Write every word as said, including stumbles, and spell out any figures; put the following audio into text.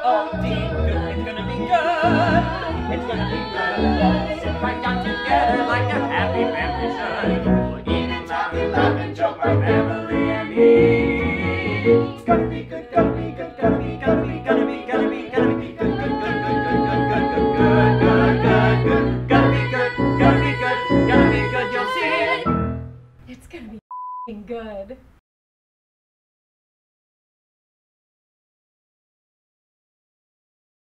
Oh, deep good, it's gonna be good. It's gonna be good. Sit right down together like a happy family should. We'll eat, talk, and laugh and joke, my family and me. It's gonna be good, gonna be good, gonna be, gonna be, gonna be, gonna be, gonna be good, good, good, good, good, good, good, good, good, good, good, good. Gonna be good, gonna be good, gonna be good, you'll see. It's gonna be good.